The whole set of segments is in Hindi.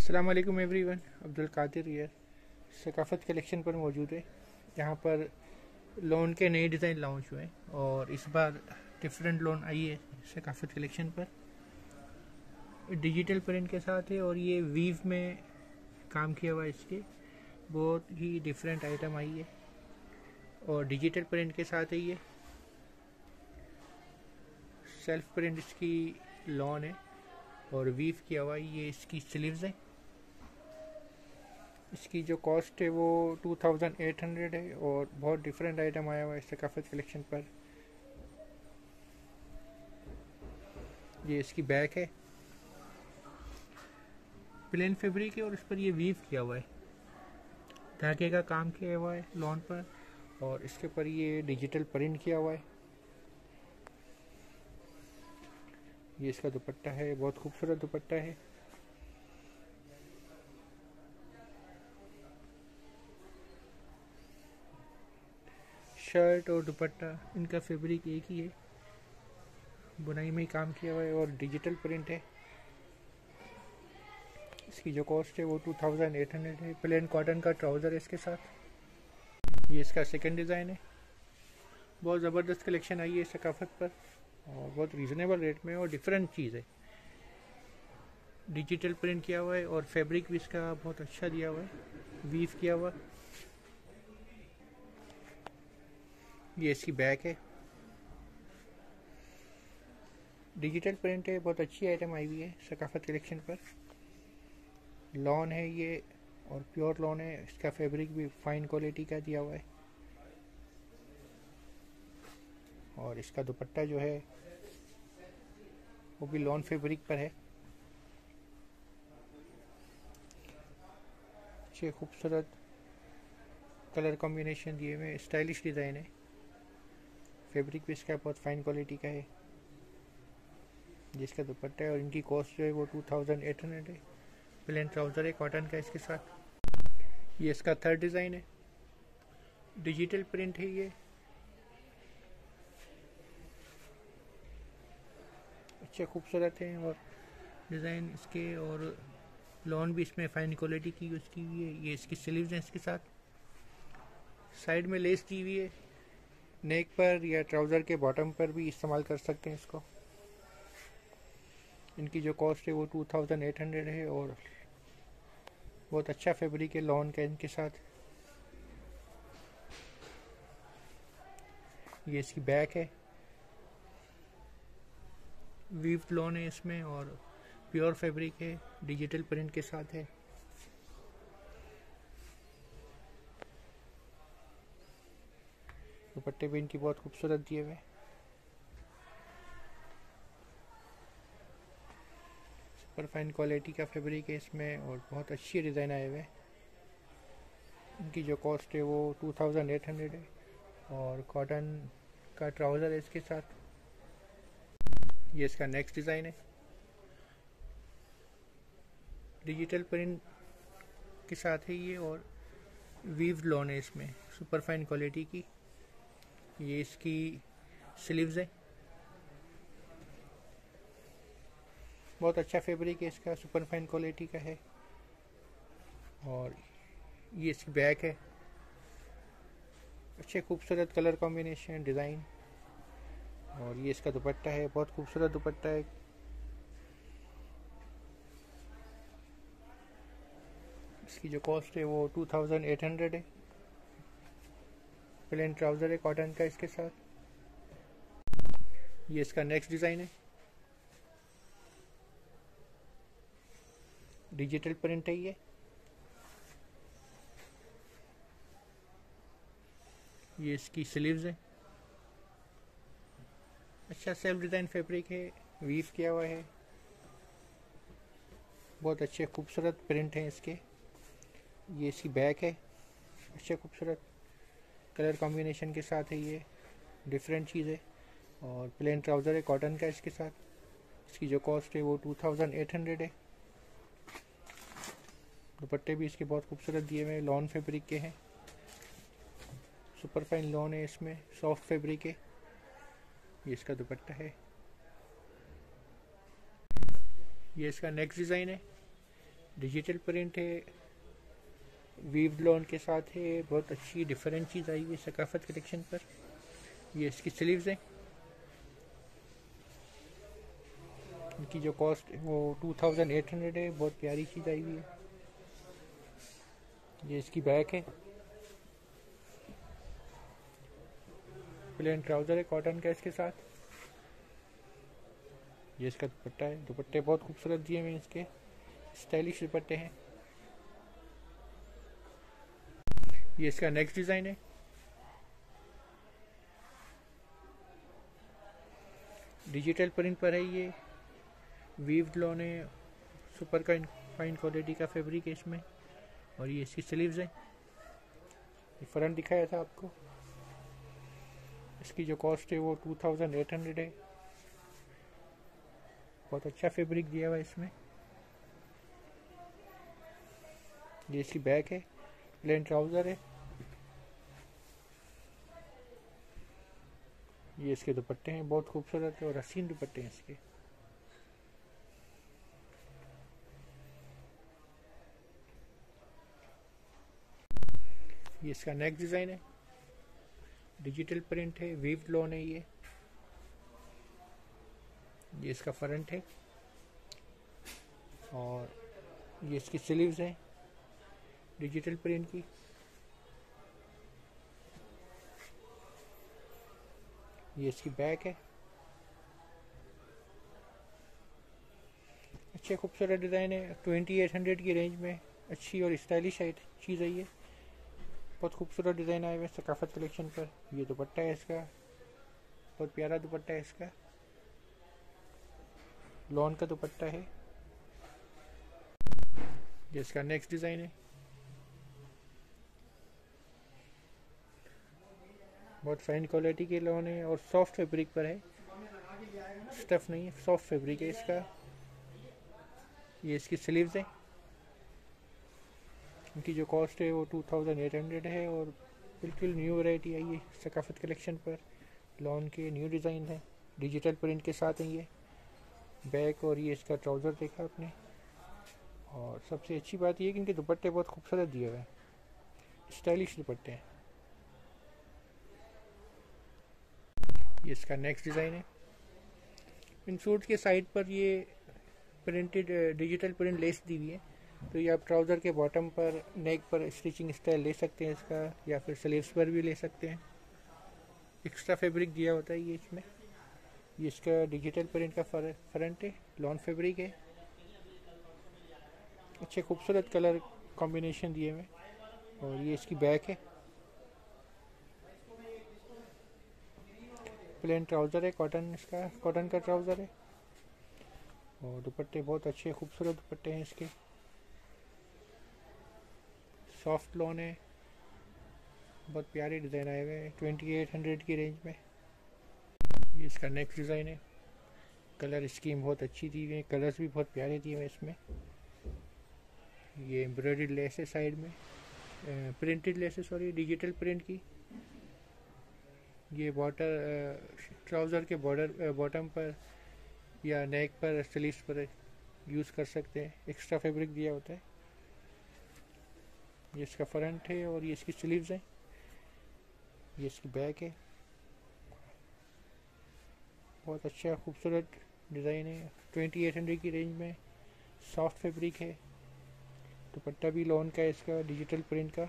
अस्सलाम वालेकुम एवरीवन। अब्दुल कादिर यार सकाफ़त कलेक्शन पर मौजूद है। यहाँ पर लोन के नए डिज़ाइन लॉन्च हुए हैं और इस बार डिफरेंट लोन आई है सकाफ़त कलेक्शन पर। डिजिटल प्रिंट के साथ है और ये वीव में काम किया हुआ है। इसके बहुत ही डिफरेंट आइटम आई है और डिजिटल प्रिंट के साथ है। ये सेल्फ प्रिंट इसकी लॉन है और वीव किया हुआ है। ये इसकी स्लीव्स है। इसकी जो कॉस्ट है वो 2800 है और बहुत डिफरेंट आइटम आया हुआ है सकाफ़त कलेक्शन पर। ये इसकी बैक है, प्लेन फैब्रिक है और इस पर ये वीव किया हुआ है, धागे का काम किया हुआ है लॉन पर और इसके ऊपर ये डिजिटल प्रिंट किया हुआ है। ये इसका दुपट्टा है, बहुत खूबसूरत दुपट्टा है। शर्ट और दुपट्टा इनका फैब्रिक एक ही है, बुनाई में ही काम किया हुआ है और डिजिटल प्रिंट है। इसकी जो कॉस्ट है वो 2800 है। प्लेन कॉटन का ट्राउज़र है इसके साथ। ये इसका सेकंड डिज़ाइन है। बहुत ज़बरदस्त कलेक्शन आई है सकाफ़त पर और बहुत रीज़नेबल रेट में और डिफरेंट चीज़ है। डिजिटल प्रिंट किया हुआ है और फैब्रिक भी इसका बहुत अच्छा दिया हुआ है, वीव किया हुआ। ये इसकी बैक है, डिजिटल प्रिंट है, बहुत अच्छी आइटम आई हुई है सकाफ़त कलेक्शन पर। लॉन है ये और प्योर लॉन है। इसका फैब्रिक भी फाइन क्वालिटी का दिया हुआ है और इसका दुपट्टा जो है वो भी लॉन फैब्रिक पर है। अच्छे खूबसूरत कलर कॉम्बिनेशन दिए हुए, स्टाइलिश डिज़ाइन है। फैब्रिक भी इसका बहुत फाइन क्वालिटी का है। जिसका दुपट्टा है और इनकी कॉस्ट जो है वो 2800 है। प्लेन ट्राउज़र है कॉटन का इसके साथ। ये इसका थर्ड डिज़ाइन है, डिजिटल प्रिंट है। ये अच्छे खूबसूरत हैं और डिज़ाइन इसके और लॉन भी इसमें फाइन क्वालिटी की यूज़ की हुई है। ये इसकी स्लीव्स हैं इसके साथ। साइड में लेस की हुई है, नेक पर या ट्राउज़र के बॉटम पर भी इस्तेमाल कर सकते हैं इसको। इनकी जो कॉस्ट है वो 2800 है और बहुत अच्छा फैब्रिक है लॉन का इनके साथ। ये इसकी बैक है, वीव लॉन है इसमें और प्योर फैब्रिक है, डिजिटल प्रिंट के साथ है। दुपट्टे भी इनकी बहुत खूबसूरत दिए हुए। सुपर फाइन क्वालिटी का फैब्रिक है इसमें और बहुत अच्छी डिज़ाइन आए हुए। इनकी जो कॉस्ट है वो 2800 है और कॉटन का ट्राउज़र है इसके साथ। ये इसका नेक्स्ट डिज़ाइन है, डिजिटल प्रिंट के साथ है ये और वीव लॉन है इसमें, सुपर फाइन क्वालिटी की। ये इसकी स्लीव्स है, बहुत अच्छा फैब्रिक है इसका, सुपर फाइन क्वालिटी का है। और ये इसकी बैक है, अच्छे खूबसूरत कलर कॉम्बिनेशन डिज़ाइन। और ये इसका दुपट्टा है, बहुत खूबसूरत दुपट्टा है। इसकी जो कॉस्ट है वो 2800 है। प्लेन ट्राउज़र है कॉटन का इसके साथ। ये इसका नेक्स्ट डिज़ाइन है, डिजिटल प्रिंट है। ये इसकी स्लीव्स है, अच्छा सेल्फ डिज़ाइन फैब्रिक है, वीव किया हुआ है। बहुत अच्छे खूबसूरत प्रिंट हैं इसके। ये इसकी बैक है, अच्छे खूबसूरत कलर कॉम्बिनेशन के साथ है। ये डिफरेंट चीज़ है और प्लेन ट्राउज़र है कॉटन का इसके साथ। इसकी जो कॉस्ट है वो 2800 है। दुपट्टे भी इसके बहुत खूबसूरत दिए हुए, लॉन फैब्रिक के हैं, सुपर फाइन लॉन है इसमें, सॉफ्ट फैब्रिक है। ये इसका दुपट्टा है। ये इसका नेक्स्ट डिज़ाइन है, डिजिटल प्रिंट है, वीव लॉन के साथ है। बहुत अच्छी डिफरेंट चीज़ आई है सकाफत कलेक्शन पर। ये इसकी स्लीव्स हैं, इनकी जो कॉस्ट है वो 2800 है। बहुत प्यारी चीज़ आई हुई है। ये इसकी बैक है, प्लेन ट्राउज़र है कॉटन का इसके साथ। ये इसका दुपट्टा है, दुपट्टे बहुत खूबसूरत दिए हुए हैं, इसके स्टाइलिश दुपट्टे हैं। ये इसका नेक्स्ट डिज़ाइन है, डिजिटल प्रिंट पर है। ये वीव लॉन है, सुपर का फाइन क्वालिटी का फैब्रिक है इसमें। और ये इसकी स्लीव्स हैं। ये फ्रंट दिखाया था आपको। इसकी जो कॉस्ट है वो 2800 है। बहुत अच्छा फैब्रिक दिया हुआ है इसमें। ये इसकी बैक है, प्लेन ट्राउज़र है। ये इसके दुपट्टे हैं, बहुत खूबसूरत है और हसीन दुपट्टे हैं इसके। ये इसका नेक्स्ट डिज़ाइन है, डिजिटल प्रिंट है, वीव लॉन है ये इसका फ्रंट है। और ये इसकी स्लीव्स हैं डिजिटल प्रिंट की। ये इसकी बैक है। अच्छे खूबसूरत डिज़ाइन है, 2800 की रेंज में अच्छी और स्टाइलिश चीज़ है ये। बहुत खूबसूरत डिज़ाइन आए हुए सकाफत कलेक्शन पर। ये दुपट्टा है इसका, बहुत प्यारा दुपट्टा है इसका, लॉन का दुपट्टा है। ये इसका नेक्स्ट डिज़ाइन है, बहुत फाइन क्वालिटी के लॉन है और सॉफ्ट फैब्रिक पर है, स्टफ नहीं है, सॉफ्ट फैब्रिक है इसका। ये इसकी स्लीव्स हैं, इनकी जो कॉस्ट है वो 2800 है। और बिल्कुल न्यू वैरायटी आई है सकाफत कलेक्शन पर। लॉन के न्यू डिज़ाइन है, डिजिटल प्रिंट के साथ है ये बैक। और ये इसका ट्राउज़र देखा आपने। और सबसे अच्छी बात ये है कि इनके दुपट्टे बहुत खूबसूरत दिए हुए हैं, स्टाइलिश दुपट्टे हैं। ये इसका नेक्स्ट डिज़ाइन है, इन सूट के साइड पर ये प्रिंटेड डिजिटल प्रिंट लेस दी हुई है। तो ये आप ट्राउज़र के बॉटम पर, नेक पर स्टिचिंग स्टाइल ले सकते हैं इसका, या फिर स्लीव्स पर भी ले सकते हैं। एक्स्ट्रा फैब्रिक दिया होता है ये इसमें। ये इसका डिजिटल प्रिंट का फ्रंट है, लॉन फैब्रिक है। अच्छे खूबसूरत कलर कॉम्बिनेशन दिए हुए। और ये इसकी बैक है, प्लेन ट्राउज़र है, कॉटन का ट्राउज़र है। और दुपट्टे बहुत अच्छे खूबसूरत दुपट्टे हैं इसके, सॉफ्ट लॉन है। बहुत प्यारे डिज़ाइन आए हुए हैं 2800 की रेंज में। ये इसका नेक्स्ट डिज़ाइन है, कलर स्कीम बहुत अच्छी दी हुई है, कलर्स भी बहुत प्यारे दिए हुए हैं इसमें। ये एम्ब्रॉयडरी लेस है साइड में, प्रिंटेड लेस है, सॉरी, डिजिटल प्रिंट की। ये ट्राउज़र के बॉर्डर बॉटम पर या नेक पर, स्लीव्स पर यूज़ कर सकते हैं। एक्स्ट्रा फैब्रिक दिया होता है। ये इसका फ्रंट है और ये इसकी स्लीव्स हैं। ये इसकी बैक है। बहुत अच्छा खूबसूरत डिज़ाइन है, 2800 की रेंज में। सॉफ्ट फैब्रिक है, दुपट्टा भी लॉन का है इसका, डिजिटल प्रिंट का।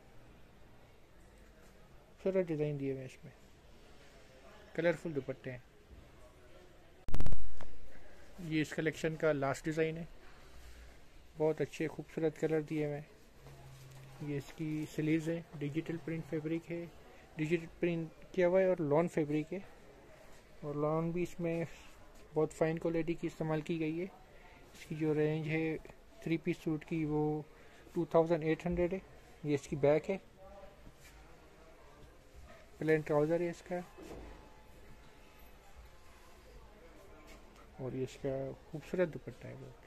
खूबसूरत डिज़ाइन दिए हुए हैं इसमें, कलरफुल दुपट्टे हैं। ये इस कलेक्शन का लास्ट डिज़ाइन है, बहुत अच्छे खूबसूरत कलर दिए हुए हैं। ये इसकी स्लीव्स है, डिजिटल प्रिंट फैब्रिक है, डिजिटल प्रिंट किया हुआ है और लॉन फैब्रिक है। और लॉन भी इसमें बहुत फाइन क्वालिटी की इस्तेमाल की गई है। इसकी जो रेंज है 3 पीस सूट की वो 2800 है। ये इसकी बैक है, प्लेन ट्राउज़र है इसका। और ये इसका खूबसूरत दुपट्टा है बहुत।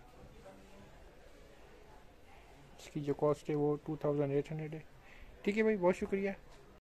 इसकी जो कॉस्ट है वो 2800 है। ठीक है भाई, बहुत शुक्रिया।